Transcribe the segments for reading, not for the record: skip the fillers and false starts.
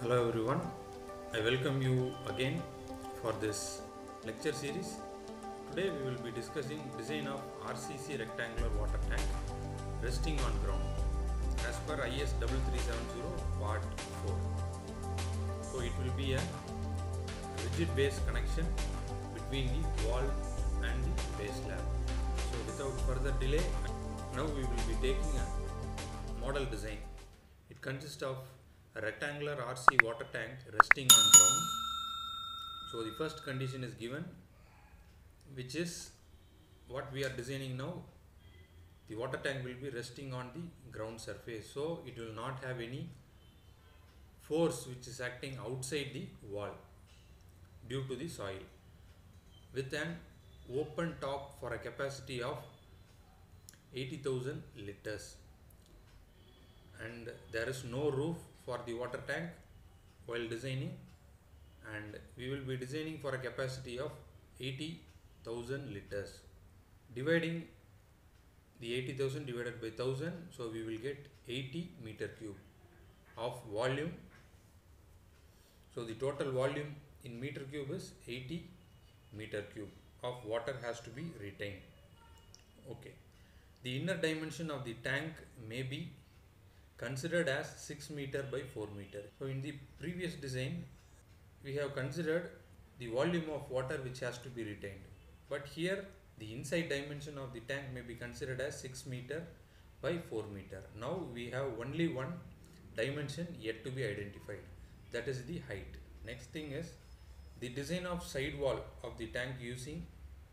Hello everyone, I welcome you again for this lecture series. Today we will be discussing design of RCC rectangular water tank resting on ground as per IS 3370 part 4. So it will be a rigid base connection between the wall and the base slab. So without further delay, now we will be taking a model design. It consists of a rectangular RC water tank resting on ground. So the first condition is given, which is what we are designing now. The water tank will be resting on the ground surface, so it will not have any force which is acting outside the wall due to the soil, with an open top for a capacity of 80,000 liters, and there is no roof for the water tank while designing, and we will be designing for a capacity of 80,000 liters. Dividing the 80,000 divided by 1000, so we will get 80 meter cube of volume. So the total volume in meter cube is 80 meter cube of water has to be retained. Okay. The inner dimension of the tank may be considered as 6 meter by 4 meter. So in the previous design we have considered the volume of water which has to be retained, but here the inside dimension of the tank may be considered as 6 meter by 4 meter. Now we have only one dimension yet to be identified, that is the height. Next thing is the design of side wall of the tank using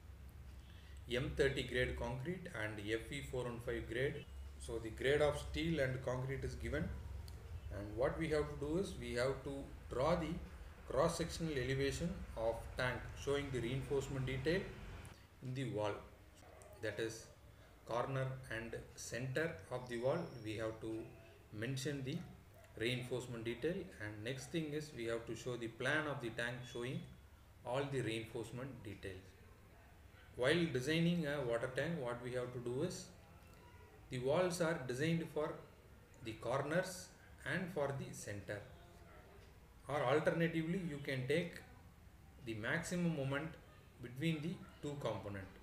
M30 grade concrete and Fe415 grade. So the grade of steel and concrete is given, and what we have to do is we have to draw the cross sectional elevation of tank showing the reinforcement detail in the wall, that is corner and center of the wall. We have to mention the reinforcement detail, and next thing is we have to show the plan of the tank showing all the reinforcement details. While designing a water tank, what we have to do is the walls are designed for the corners and for the center, or alternatively you can take the maximum moment between the two components.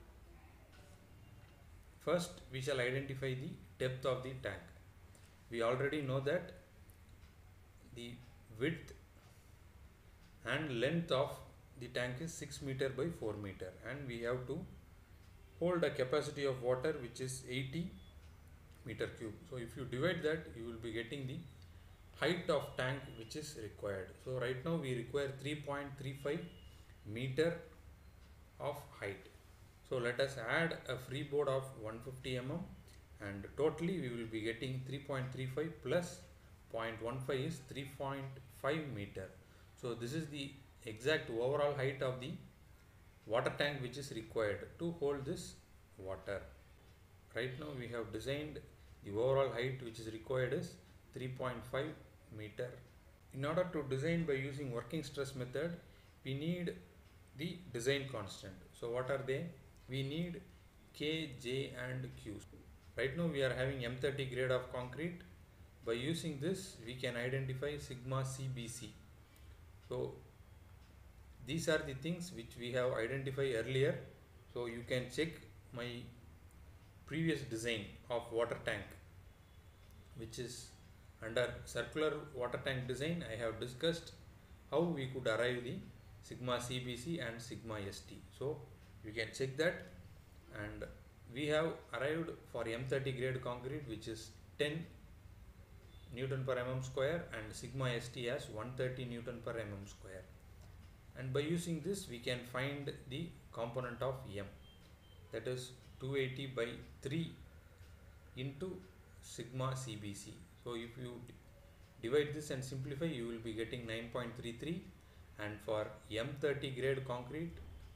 First we shall identify the depth of the tank. We already know that the width and length of the tank is 6 meter by 4 meter, and we have to hold a capacity of water which is 80 meter cube. So if you divide that, you will be getting the height of tank which is required. So right now we require 3.35 meter of height. So let us add a freeboard of 150 mm, and totally we will be getting 3.35 plus 0.15 is 3.5 meter. So this is the exact overall height of the water tank which is required to hold this water. Right now we have designed the overall height which is required is 3.5 meter. In order to design by using working stress method, we need the design constant. So what are they? We need K, J and Q. Right now we are having M30 grade of concrete. By using this we can identify sigma CBC. So these are the things which we have identified earlier. So you can check my previous design of water tank, which is under circular water tank design. I have discussed how we could arrive the sigma CBC and sigma ST. So you can check that, and we have arrived for M30 grade concrete which is 10 Newton per mm square and sigma ST as 130 Newton per mm square. And by using this we can find the component of M, that is 280 by 3 into sigma CBC. So if you divide this and simplify, you will be getting 9.33, and for M30 grade concrete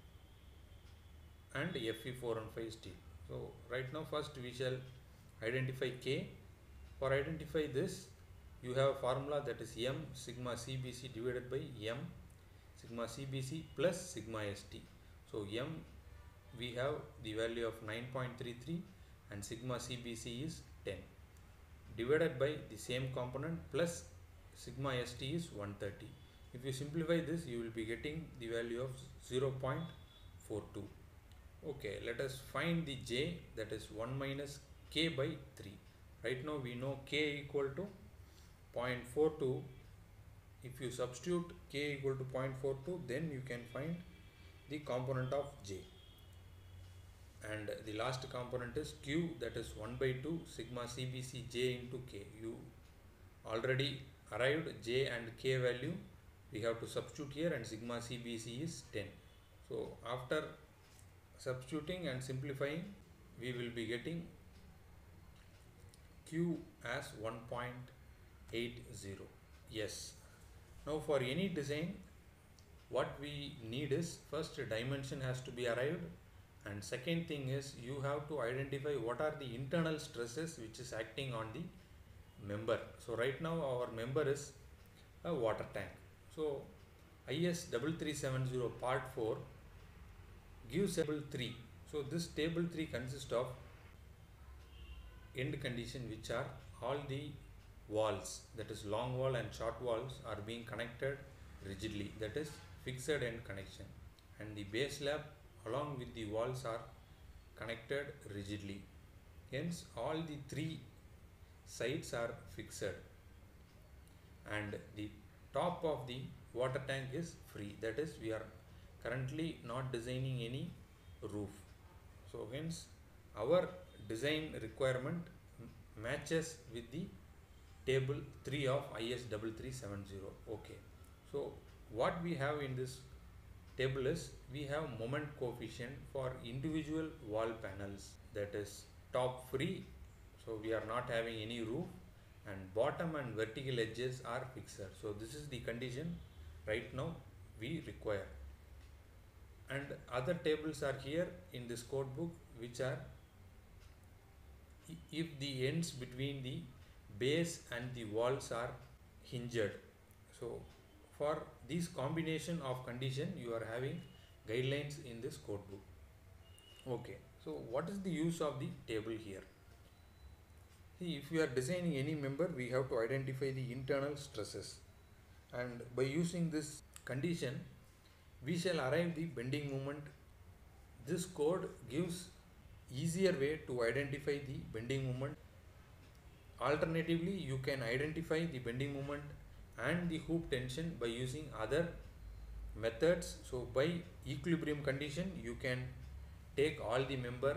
and Fe415 steel. So right now first we shall identify K. For identify this, you have a formula, that is M sigma CBC divided by M sigma CBC plus sigma ST. So M we have the value of 9.33 and sigma CBC is 10, divided by the same component plus sigma st is 130. If you simplify this, you will be getting the value of 0.42. Okay, let us find the j, that is 1 minus k by 3. Right now we know k equal to 0.42. If you substitute k equal to 0.42, then you can find the component of j. And the last component is q, that is 1 by 2 sigma cbc j into k. You already arrived j and k value, we have to substitute here, and sigma cbc is 10. So after substituting and simplifying, we will be getting q as 1.80. Yes. Now for any design, what we need is, first dimension has to be arrived, and second thing is you have to identify what are the internal stresses which is acting on the member. So right now our member is a water tank. So IS 3370 part 4 gives table 3. So this table 3 consists of end condition, which are all the walls, that is long wall and short walls, are being connected rigidly, that is fixed end connection, and the base slab along with the walls are connected rigidly. Hence all the three sides are fixed, and the top of the water tank is free, that is we are currently not designing any roof. So hence our design requirement matches with the table 3 of IS 3370. Okay, so what we have in this table is, we have moment coefficient for individual wall panels, that is top free, so we are not having any roof, and bottom and vertical edges are fixed. So this is the condition right now we require. And other tables are here in this code book, which are if the ends between the base and the walls are hinged. So for this combination of condition, you are having guidelines in this code book. Okay, so what is the use of the table here? See, if we are designing any member, we have to identify the internal stresses, and by using this condition we shall arrive the bending moment. This code gives easier way to identify the bending moment. Alternatively, you can identify the bending moment and the hoop tension by using other methods. So by equilibrium condition, you can take all the member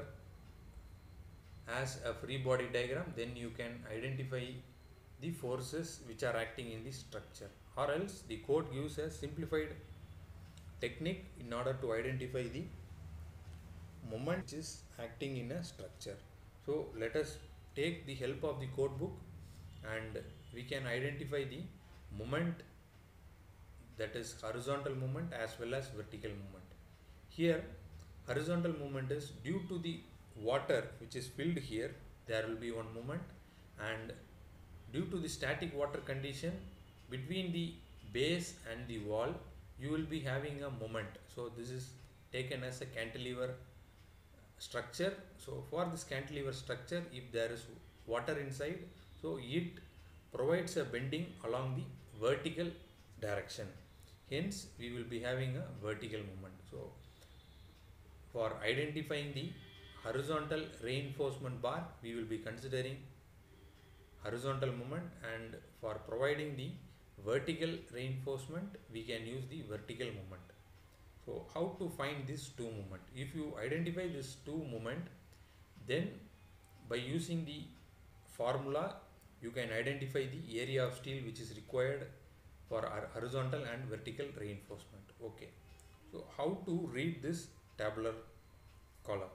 as a free body diagram, then you can identify the forces which are acting in the structure, or else the code gives a simplified technique in order to identify the moment which is acting in a structure. So let us take the help of the code book, and we can identify the moment, that is horizontal moment as well as vertical moment. Here horizontal moment is due to the water which is filled here, there will be one moment, and due to the static water condition between the base and the wall, you will be having a moment. So this is taken as a cantilever structure. So for this cantilever structure, if there is water inside, so it provides a bending along the vertical direction, hence we will be having a vertical moment. So for identifying the horizontal reinforcement bar, we will be considering horizontal moment, and for providing the vertical reinforcement, we can use the vertical moment. So how to find these two moment? If you identify this two moment, then by using the formula, you can identify the area of steel which is required for our horizontal and vertical reinforcement. Okay, so how to read this tabular column?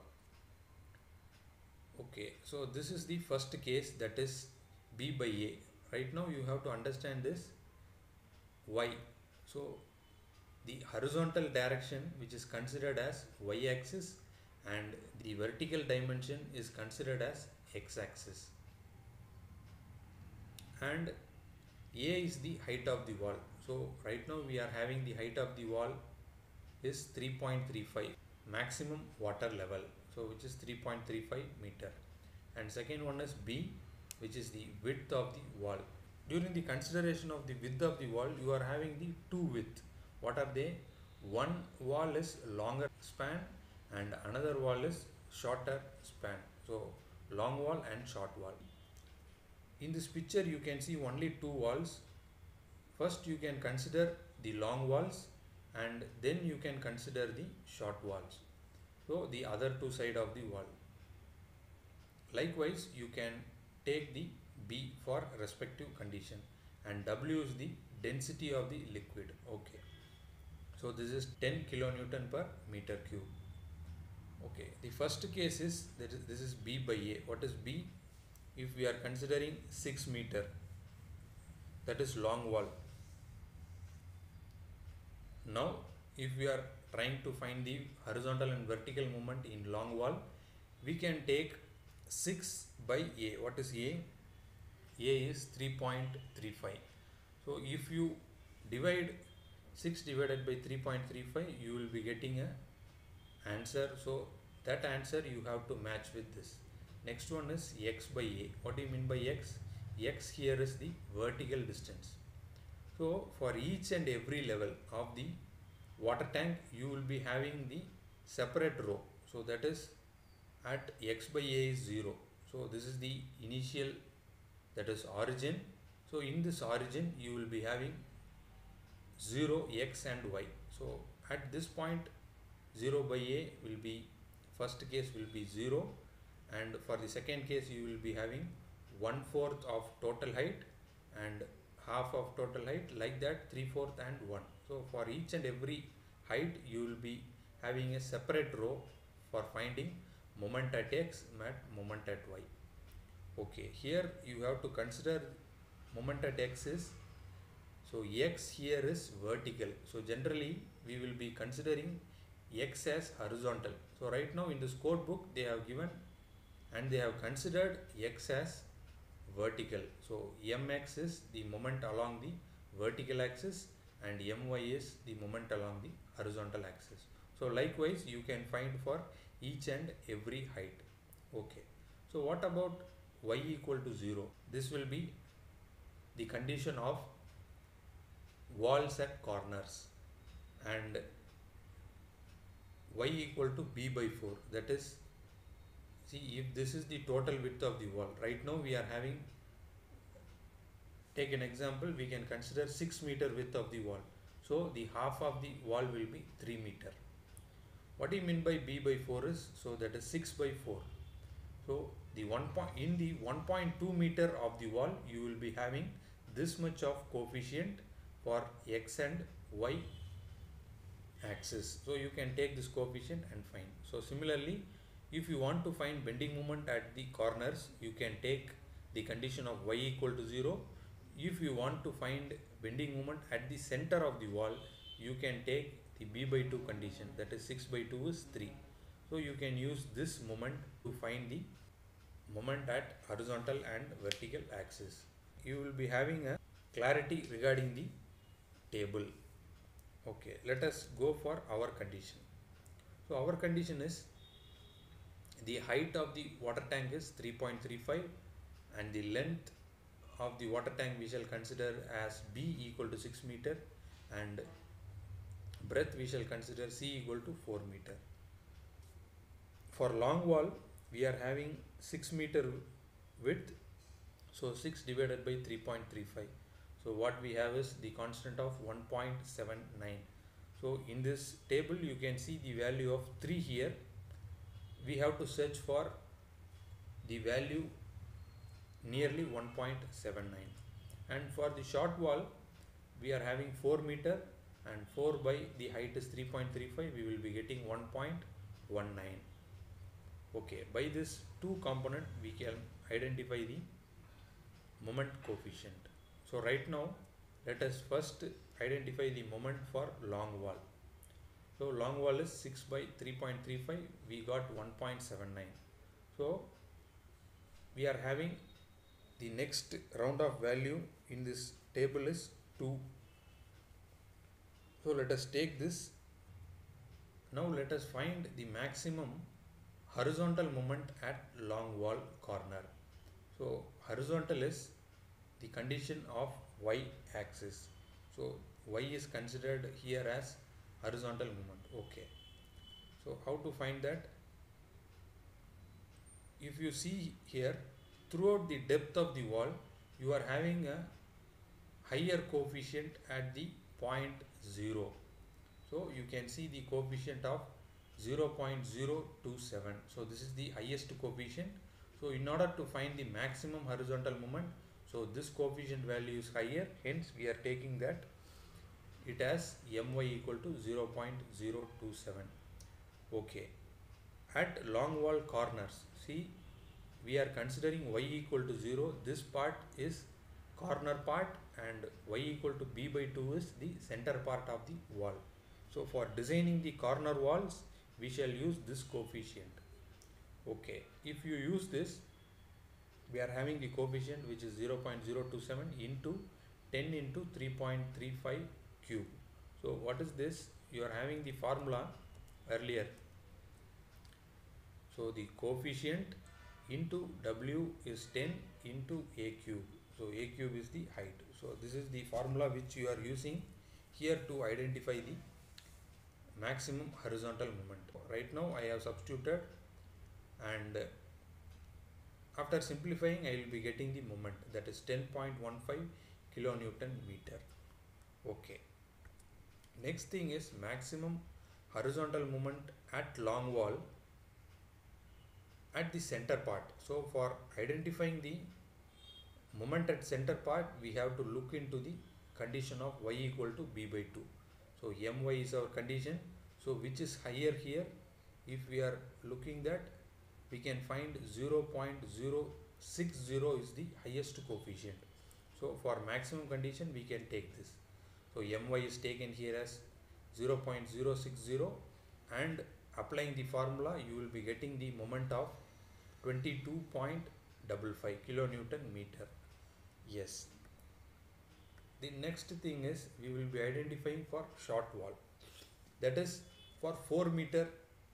Okay, so this is the first case, that is B by A. Right now you have to understand this Y. So the horizontal direction which is considered as Y axis, and the vertical dimension is considered as X axis, and A is the height of the wall. So right now we are having the height of the wall is 3.35 maximum water level, so which is 3.35 meter, and second one is B, which is the width of the wall during the consideration of the width of the wall, you are having the two width. What are they? One wall is longer span and another wall is shorter span. So long wall and short wall. In this picture you can see only two walls. First you can consider the long walls and then you can consider the short walls. So the other two side of the wall. Likewise you can take the B for respective condition, and W is the density of the liquid. Okay. So this is 10 kilonewton per meter cube. Okay. The first case is that this is B by A. What is B? If we are considering 6 meter, that is long wall. Now if we are trying to find the horizontal and vertical moment in long wall, we can take 6 by A. What is A? A is 3.35. So if you divide 6 divided by 3.35, you will be getting a answer. So that answer you have to match with this. Next one is x by A. What do you mean by x? X here is the vertical distance. So for each and every level of the water tank, you will be having the separate row. So that is at x by A is 0. So this is the initial, that is origin. So in this origin you will be having 0, x and y. So at this point 0 by A will be, first case will be 0, and for the second case you will be having 1/4 of total height and half of total height, like that 3/4 and 1. So for each and every height you will be having a separate row for finding moment at x and moment at y. Okay, here you have to consider moment at x is, so x here is vertical. So generally we will be considering x as horizontal. So right now in this code book they have given and they have considered x as vertical. So mx is the moment along the vertical axis and my is the moment along the horizontal axis. So likewise you can find for each and every height. Okay. So what about y equal to 0? This will be the condition of walls at corners, and y equal to b by 4. That is, see, if this is the total width of the wall, right now we are having, take an example, we can consider 6 meter width of the wall. So the half of the wall will be 3 meter. What do you mean by b by 4 is, so that is 6 by 4. So the in the 1.2 meter of the wall you will be having this much of coefficient for x and y axis. So you can take this coefficient and find. So similarly, if you want to find bending moment at the corners, you can take the condition of y equal to 0. If you want to find bending moment at the center of the wall, you can take the b by 2 condition, that is 6 by 2 is 3. So you can use this moment to find the moment at horizontal and vertical axis. You will be having a clarity regarding the table. Okay, let us go for our condition. So our condition is, the height of the water tank is 3.35 and the length of the water tank we shall consider as b equal to 6 meter and breadth we shall consider c equal to 4 meter. For long wall we are having 6 meter width, so 6 divided by 3.35. So what we have is the constant of 1.79. So in this table you can see the value of 3 here. We have to search for the value nearly 1.79. And for the short wall we are having 4 meter and 4 by the height is 3.35, we will be getting 1.19. Okay, by this two component we can identify the moment coefficient. So right now let us first identify the moment for long wall. So long wall is 6 by 3.35, we got 1.79. So we are having the next round of value in this table is 2. So let us take this. Now let us find the maximum horizontal moment at long wall corner. So horizontal is the condition of y axis. So y is considered here as horizontal moment. Okay, so how to find that? If you see here, throughout the depth of the wall, you are having a higher coefficient at the point 0. So you can see the coefficient of 0.027. So this is the highest coefficient. So in order to find the maximum horizontal moment, so this coefficient value is higher, hence we are taking that it as my equal to 0.027. Okay, at long wall corners, see, we are considering y equal to 0. This part is corner part and y equal to b by 2 is the center part of the wall. So for designing the corner walls, we shall use this coefficient. Okay, if you use this, we are having the coefficient which is 0.027 into 10 into 3.35 cube. So what is this? You are having the formula earlier. So the coefficient into w is 10 into a cube. So a cube is the height. So this is the formula which you are using here to identify the maximum horizontal moment. Right now I have substituted, and after simplifying I will be getting the moment, that is 10.15 kilonewton meter. Okay, next thing is maximum horizontal moment at long wall at the center part. So for identifying the moment at center part, we have to look into the condition of y equal to b by 2. So my is our condition, so which is higher here? If we are looking that, we can find 0.060 is the highest coefficient. So for maximum condition we can take this. So my is taken here as 0.060, and applying the formula you will be getting the moment of 22.55 kilonewton meter. Yes. The next thing is we will be identifying for short wall, that is for 4 meter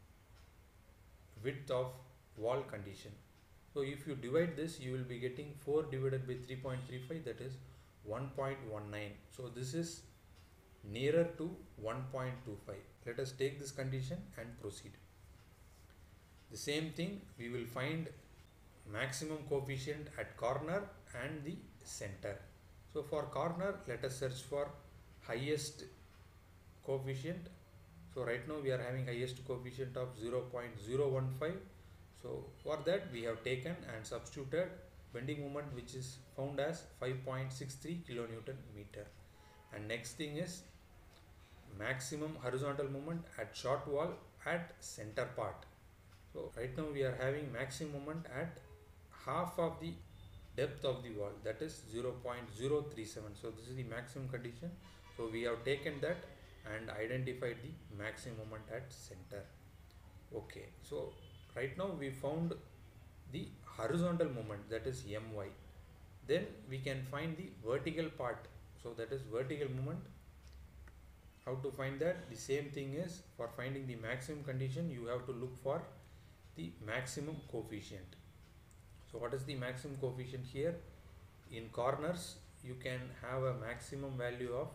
width of wall condition. So if you divide this, you will be getting 4 divided by 3.35, that is 1.19. So this is nearer to 1.25. Let us take this condition and proceed. The same thing, we will find maximum coefficient at corner and the center. So for corner, let us search for highest coefficient. So right now we are having highest coefficient of 0.015. So for that we have taken and substituted bending moment, which is found as 5.63 kilonewton meter. And next thing is maximum horizontal moment at short wall at center part. So right now we are having maximum moment at half of the depth of the wall, that is 0.037. So this is the maximum condition. So we have taken that and identified the maximum moment at center. Okay, so right now we found the horizontal moment, that is my. Then we can find the vertical part, so that is vertical moment. How to find that? The same thing is, for finding the maximum condition you have to look for the maximum coefficient. So what is the maximum coefficient here? In corners you can have a maximum value of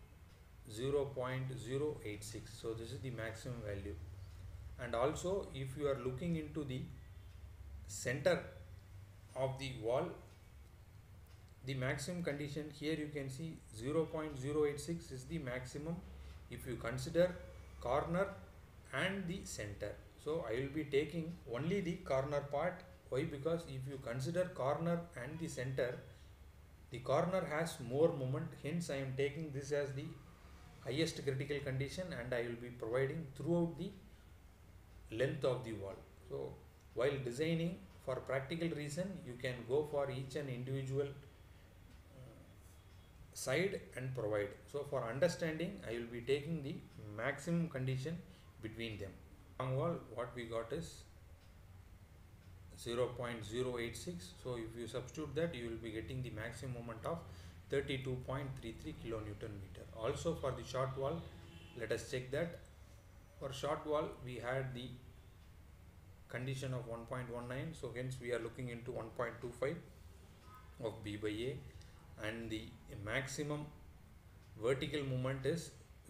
0.086. so this is the maximum value. And also if you are looking into the center of the wall, the maximum condition here you can see 0.086 is the maximum if you consider corner and the center. So I will be taking only the corner part. Why? Because if you consider corner and the center, the corner has more moment, hence I am taking this as the highest critical condition, and I will be providing throughout the length of the wall. So while designing, for practical reason, you can go for each and individual side and provide. So for understanding, I will be taking the maximum condition between them. Long wall, what we got is 0.086. so if you substitute that, you will be getting the maximum moment of 32.33 kilonewton meter. Also for the short wall, let us check that. For short wall we had the condition of 1.19, so hence we are looking into 1.25 of b by a. and the maximum vertical moment is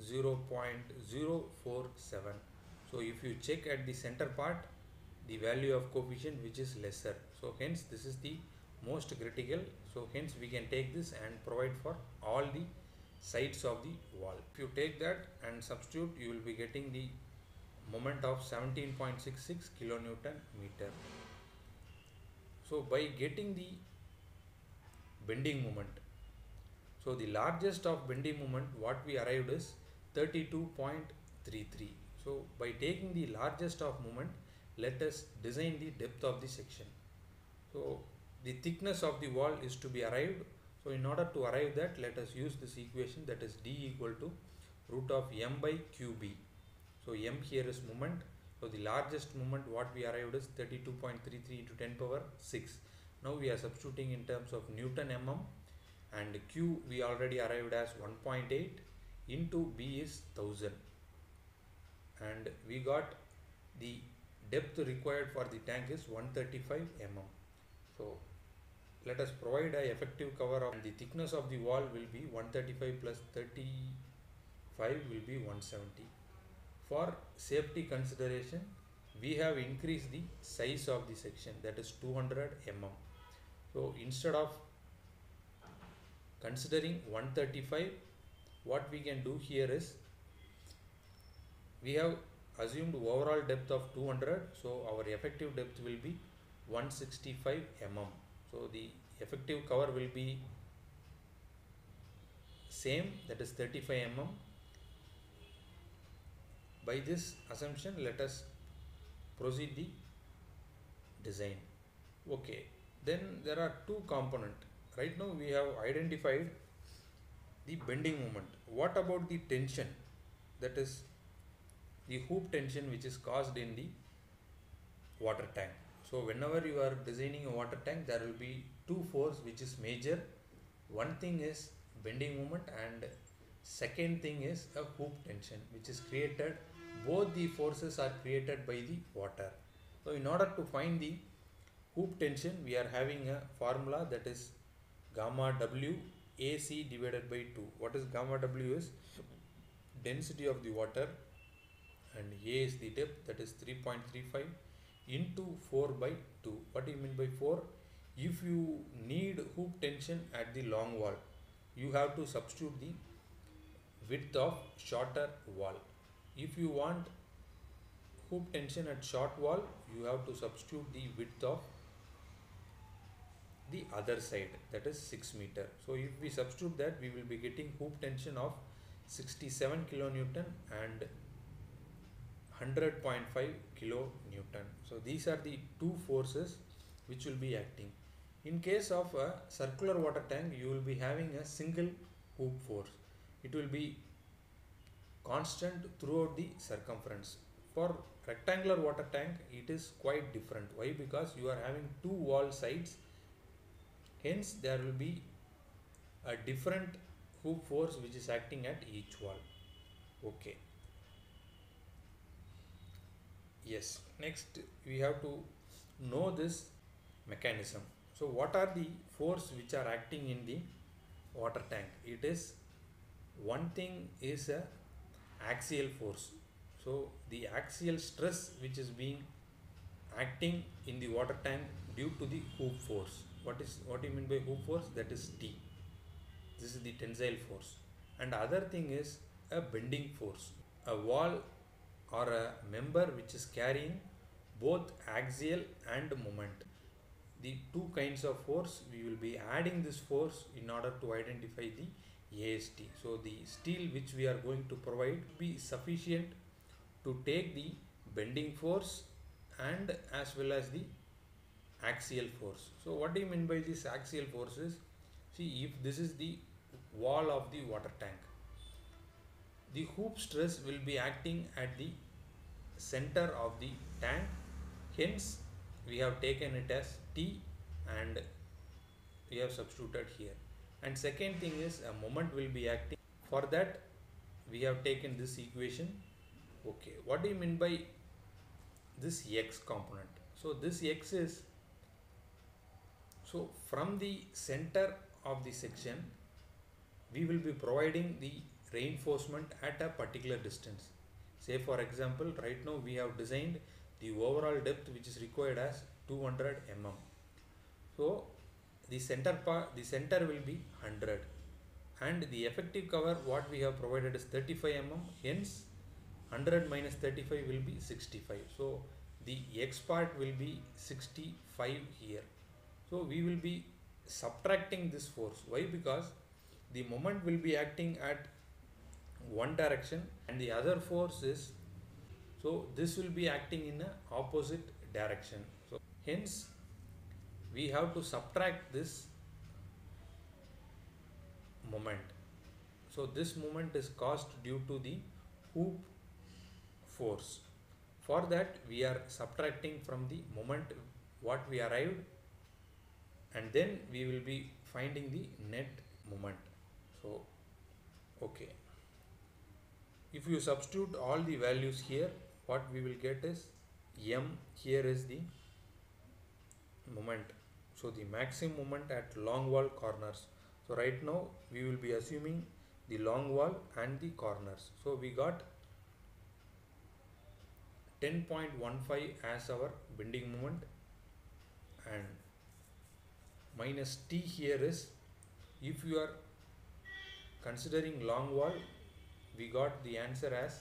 0.047. So if you check at the center part, the value of coefficient which is lesser, so hence this is the most critical. So hence we can take this and provide for all the sides of the wall. If you take that and substitute, you will be getting the moment of 17.66 kilonewton meter. So by getting the bending moment, so the largest of bending moment what we arrived is 32.33. so by taking the largest of moment, let us design the depth of the section. So the thickness of the wall is to be arrived. So in order to arrive that, let us use this equation, that is D equal to root of m by qb. So m here is moment. So the largest moment what we arrived is 32.33 into 10 power 6. Now we are substituting in terms of Newton mm, and q we already arrived as 1.8 into b is 1000, and we got the depth required for the tank is 135 mm. So let us provide a effective cover of, and the thickness of the wall will be 135 plus 35 will be 170. For safety consideration, we have increased the size of the section, that is 200 mm. So instead of considering 135, what we can do here is, we have assumed overall depth of 200, so our effective depth will be 165 mm. So the effective cover will be same, that is 35 mm. By this assumption, let us proceed the design. Okay, then there are two components. Right now we have identified the bending moment. What about the tension? That is the hoop tension which is caused in the water tank. So whenever you are designing a water tank, there will be two forces which is major. One thing is bending moment, and second thing is a hoop tension which is created. Both the forces are created by the water. So in order to find the hoop tension, we are having a formula, that is gamma W AC divided by 2. What is gamma W is density of the water, and A is the depth, that is 3.35 into 4 by 2. What do you mean by 4? If you need hoop tension at the long wall, you have to substitute the width of shorter wall. If you want hoop tension at short wall, you have to substitute the width of the other side, that is 6 meter. So if we substitute that, we will be getting hoop tension of 67 kilonewton and 100.5 kilonewton. So these are the two forces which will be acting. In case of a circular water tank, you will be having a single hoop force. It will be constant throughout the circumference. For rectangular water tank, it is quite different. Why? Because you are having two wall sides, hence there will be a different hoop force which is acting at each wall. Okay. Yes, next we have to know this mechanism. So what are the force which are acting in the water tank? It is, one thing is a axial force. So the axial stress which is being acting in the water tank due to the hoop force. What do you mean by hoop force? That is T. This is the tensile force. And other thing is a bending force. A wall or a member which is carrying both axial and moment. The two kinds of force, we will be adding this force in order to identify the AST. So the steel which we are going to provide be sufficient to take the bending force and as well as the axial force. So what do you mean by this axial forces? See, if this is the wall of the water tank, the hoop stress will be acting at the center of the tank, hence we have taken it as T and we have substituted here. And second thing is a moment will be acting. For that we have taken this equation. Okay, what do you mean by this X component? So this X is, so from the center of the section, we will be providing the reinforcement at a particular distance. Say for example, right now we have designed the overall depth which is required as 200 mm. So the center will be 100, and the effective cover what we have provided is 35 mm, hence 100 minus 35 will be 65. So the X part will be 65 here. So we will be subtracting this force. Why? Because the moment will be acting at one direction and the other force is, so this will be acting in a opposite direction. So hence we have to subtract this moment. So this moment is caused due to the hoop force. For that we are subtracting from the moment what we arrived, and then we will be finding the net moment. So okay, if you substitute all the values here, what we will get is m, here is the moment, so the maximum moment at long wall corners. So right now we will be assuming the long wall and the corners. So we got 10.15 as our bending moment, and minus t here is, if you are considering long wall, we got the answer as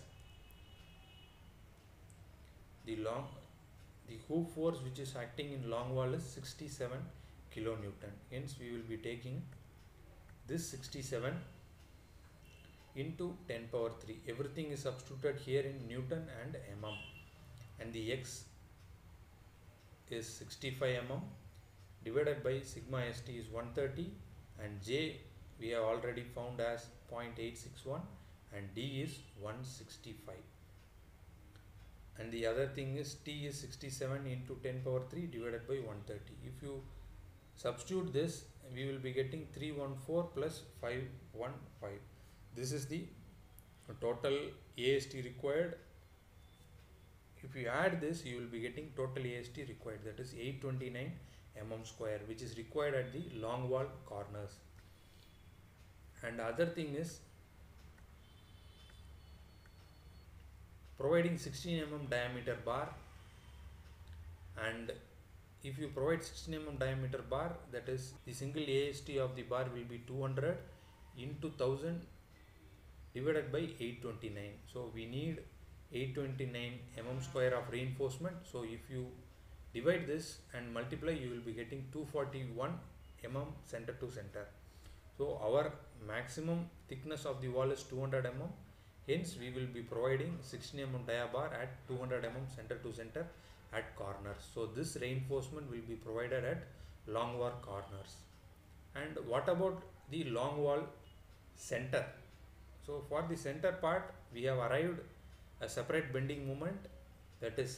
the hoop force which is acting in long wall is 67 kilonewton. Hence we will be taking this 67 into 10 power 3. Everything is substituted here in Newton and mm, and the X is 65 mm divided by sigma st is 130, and J we have already found as 0.861, and D is 165. And the other thing is T is 67 into 10 power 3 divided by 130. If you substitute this, we will be getting 314 plus 515. This is the total AST required. If you add this, you will be getting total AST required, that is 829 mm square, which is required at the long wall corners. And other thing is providing 16 mm diameter bar, and if you provide 16 mm diameter bar, that is the single AST of the bar will be 200 into 1000 divided by 829. So we need 829 mm square of reinforcement. So if you divide this and multiply, you will be getting 241 mm center to center. So our maximum thickness of the wall is 200 mm. Hence we will be providing 16 mm dia bar at 200 mm center to center at corners. So this reinforcement will be provided at long wall corners. And what about the long wall center? So for the center part, we have arrived a separate bending moment, that is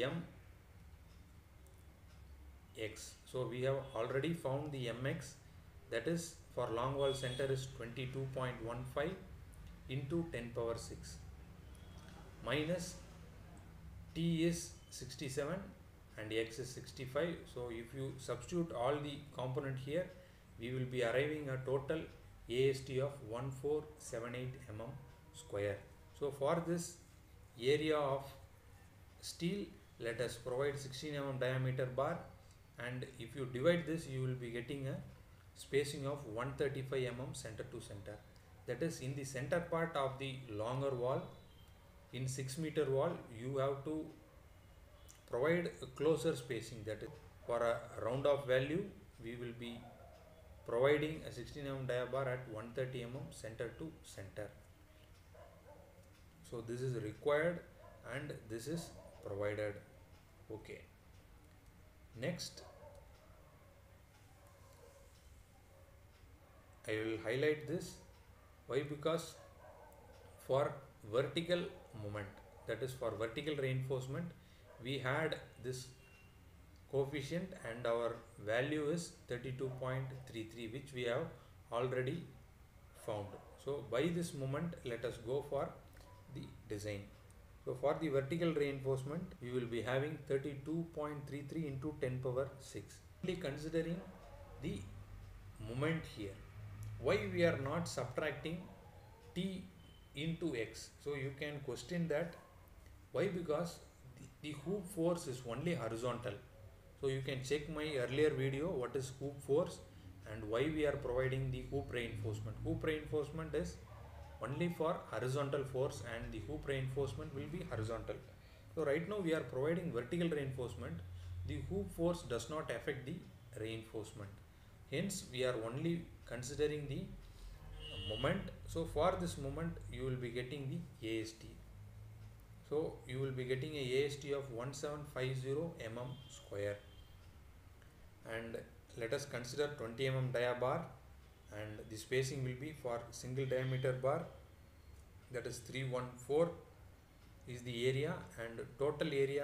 mx. So we have already found the mx, that is for long wall center is 22.15 into 10 power 6 minus t is 67 and x is 65. So if you substitute all the component here, we will be arriving a total AST of 1478 mm square. So for this area of steel, let us provide 16 mm diameter bar, and if you divide this, you will be getting a spacing of 135 mm center to center. That is, in the center part of the longer wall, in 6 meter wall, you have to provide a closer spacing. That is, for a round off value, we will be providing a 16 mm dia bar at 130 mm center to center. So this is required and this is provided. Okay. Next, I will highlight this. Why? Because for vertical moment, that is for vertical reinforcement, we had this coefficient and our value is 32.33, which we have already found. So by this moment, let us go for the design. So for the vertical reinforcement, we will be having 32.33 into 10 power 6. Only considering the moment here. Why we are not subtracting T into X? So you can question that. Why? Because the hoop force is only horizontal. So you can check my earlier video what is hoop force and why we are providing the hoop reinforcement. Hoop reinforcement is only for horizontal force and the hoop reinforcement will be horizontal. So right now we are providing vertical reinforcement. The hoop force does not affect the reinforcement. Hence we are only considering the moment. So for this moment you will be getting the AST. So you will be getting a AST of 1750 mm square. And let us consider 20 mm dia bar, and the spacing will be for single diameter bar, that is 314 is the area, and total area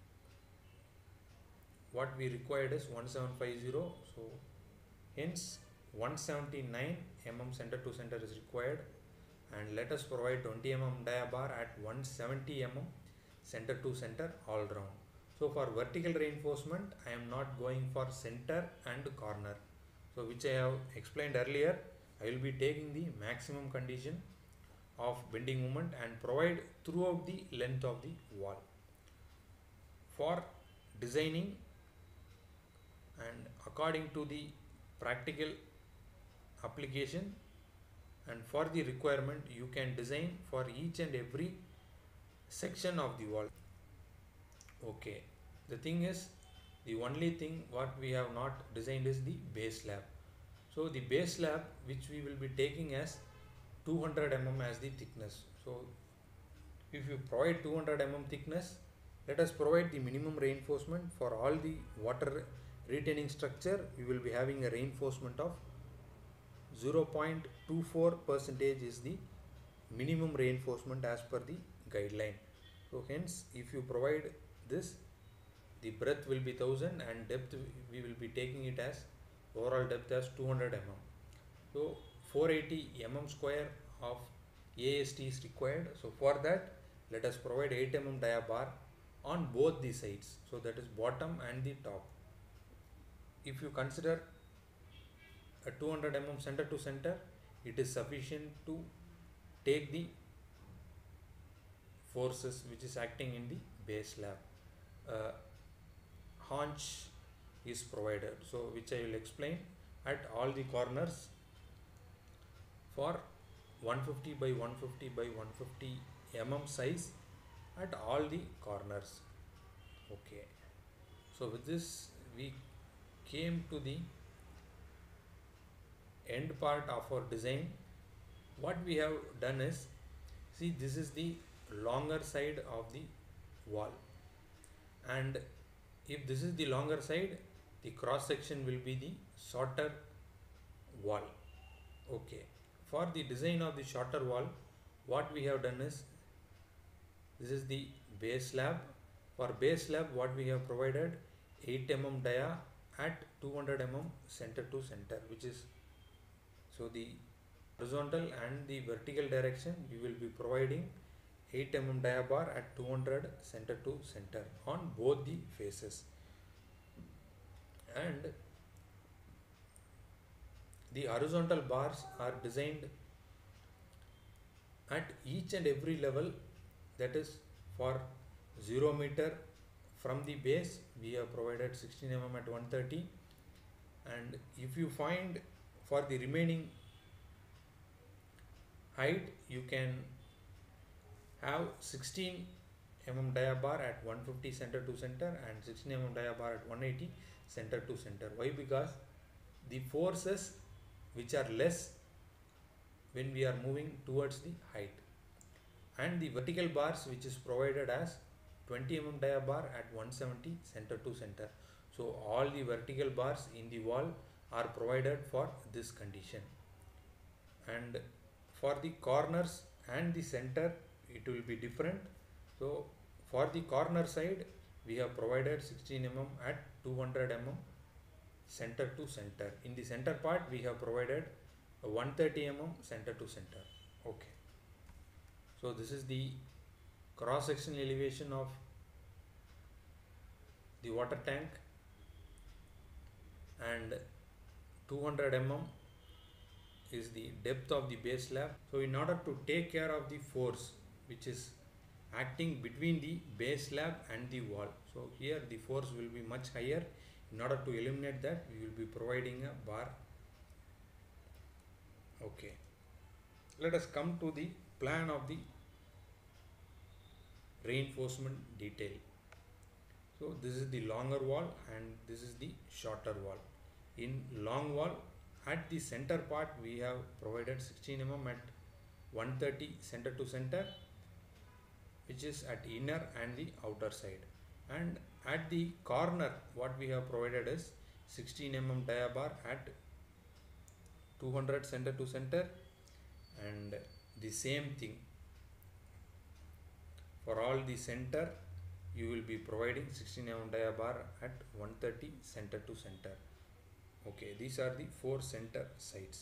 what we required is 1750. So hence 179 mm center to center is required, and let us provide 20 mm dia bar at 170 mm center to center all round. So for vertical reinforcement I am not going for center and corner, so which I have explained earlier. I will be taking the maximum condition of bending moment and provide throughout the length of the wall. For designing and according to the practical application and for the requirement, you can design for each and every section of the wall. Okay, the thing is, the only thing what we have not designed is the base slab. So the base slab which we will be taking as 200 mm as the thickness. So if you provide 200 mm thickness, let us provide the minimum reinforcement for all the water retaining structure. We will be having a reinforcement of 0.24% is the minimum reinforcement as per the guideline. So hence if you provide this, the breadth will be 1000 and depth we will be taking it as overall depth as 200 mm. So 480 mm square of AST is required. So for that let us provide 8 mm dia bar on both the sides, so that is bottom and the top. If you consider a 200 mm center to center, it is sufficient to take the forces which is acting in the base slab. Haunch is provided, so which I will explain at all the corners for 150 by 150 by 150 mm size at all the corners. Okay, so with this we came to the end part of our design. What we have done is, see, this is the longer side of the wall, and if this is the longer side, the cross section will be the shorter wall. Okay, for the design of the shorter wall, what we have done is, this is the base slab. For base slab what we have provided 8 mm dia at 200 mm center to center, which is, so the horizontal and the vertical direction we will be providing 8 mm dia bar at 200 center to center on both the faces, and the horizontal bars are designed at each and every level, that is for 0 meter from the base we have provided 16 mm at 130, and if you find for the remaining height you can have 16 mm dia bar at 150 center to center and 16 mm dia bar at 180 center to center. Why? Because the forces which are less when we are moving towards the height, and the vertical bars which is provided as 20 mm dia bar at 170 center to center. So all the vertical bars in the wall are provided for this condition, and for the corners and the center it will be different. So for the corner side we have provided 16 mm at 200 mm center to center. In the center part we have provided 130 mm center to center. Okay, so this is the cross sectional elevation of the water tank, and 200 mm is the depth of the base slab. So in order to take care of the force which is acting between the base slab and the wall, so here the force will be much higher. In order to eliminate that, we will be providing a bar. Okay, let us come to the plan of the reinforcement detail. So this is the longer wall and this is the shorter wall. In long wall, at the center part we have provided 16 mm at 130 center to center, which is at inner and the outer side, and at the corner what we have provided is 16 mm dia bar at 200 center to center, and the same thing for all the center you will be providing 16 mm dia bar at 130 center to center. Okay, these are the 4 center sides,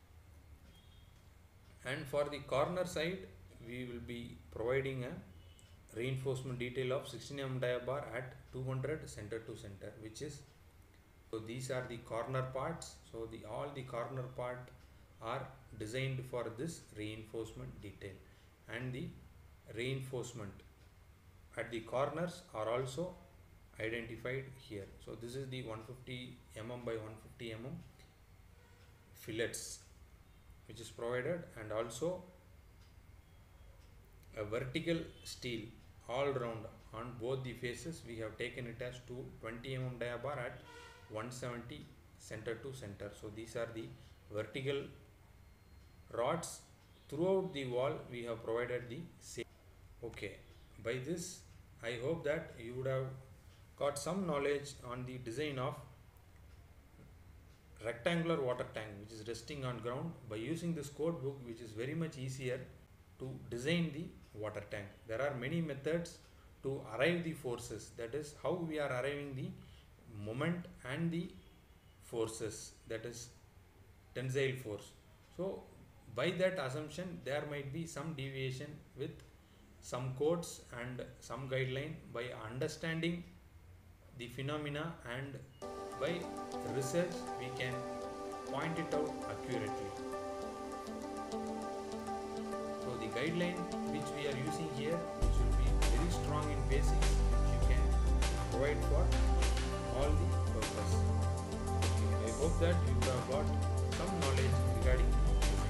and for the corner side we will be providing a reinforcement detail of 16 mm dia bar at 200 center to center, which is, so these are the corner parts. So all the corner part are designed for this reinforcement detail, and the reinforcement at the corners are also identified here. So this is the 150 mm by 150 mm fillets which is provided, and also a vertical steel all round on both the faces. We have taken it as 20 mm dia bar at 170 center to center. So these are the vertical rods. Throughout the wall we have provided the same. Okay, by this I hope that you would have got some knowledge on the design of rectangular water tank which is resting on ground by using this code book, which is very much easier to design the water tank. There are many methods to arrive the forces, that is how we are arriving the moment and the forces, that is tensile force. So by that assumption there might be some deviation with some codes and some guideline. By understanding the phenomena and by research we can point it out accurately. So the guideline which we are using here, which will be very strong in basics, which you can provide for all the purpose. Okay, I hope that you have got some knowledge regarding